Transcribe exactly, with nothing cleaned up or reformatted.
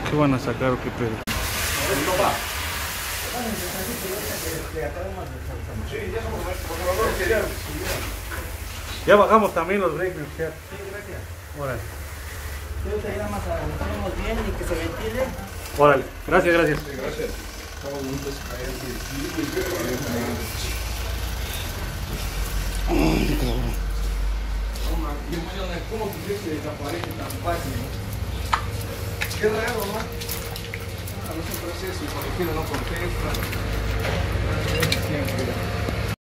¿Qué van a sacar o qué pedo? Ya bajamos también los breaks, ¿sí? Gracias. Órale. Tú te llamas a hacemos bien y que se ventile. Órale, gracias, gracias. Sí, gracias. Estamos juntos. Ay, cabrón. ¿Cómo que se desaparece tan fácil? Qué raro, ¿no? A veces un proceso y por ejemplo no contesta. Siempre.